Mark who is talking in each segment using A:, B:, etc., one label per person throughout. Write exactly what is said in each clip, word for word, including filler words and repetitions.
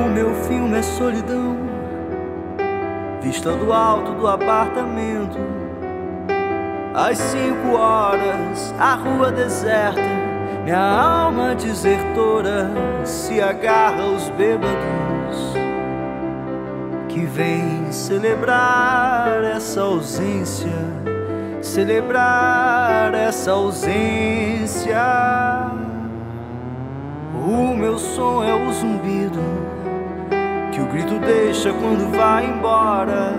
A: meu filme é solidão, vista do alto do apartamento. Às cinco horas, a rua deserta, minha alma desertora se agarra aos bêbados que vêm celebrar essa ausência, celebrar essa ausência. O meu som é o zumbido que o grito deixa quando vai embora.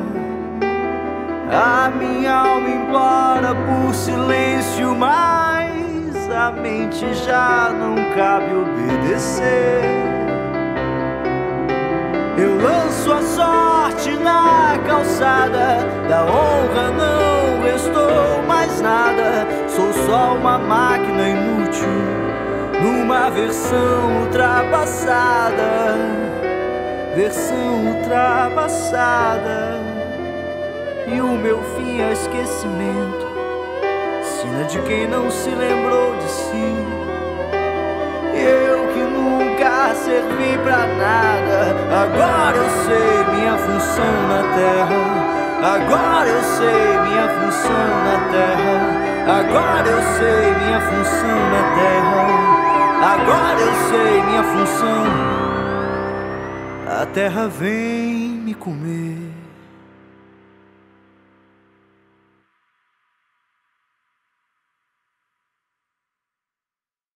A: A minha alma implora por silêncio, mas a mente já não cabe obedecer. Eu lanço a sorte na calçada, da honra não restou mais nada. Sou só uma máquina inútil numa versão ultrapassada, versão ultrapassada. E o meu fim é esquecimento, sina de quem não se lembrou de si. Eu que nunca servi pra nada, agora eu sei minha função na terra. Agora eu sei minha função na terra. Agora eu sei minha função na terra. Agora eu sei minha função. A terra vem me comer.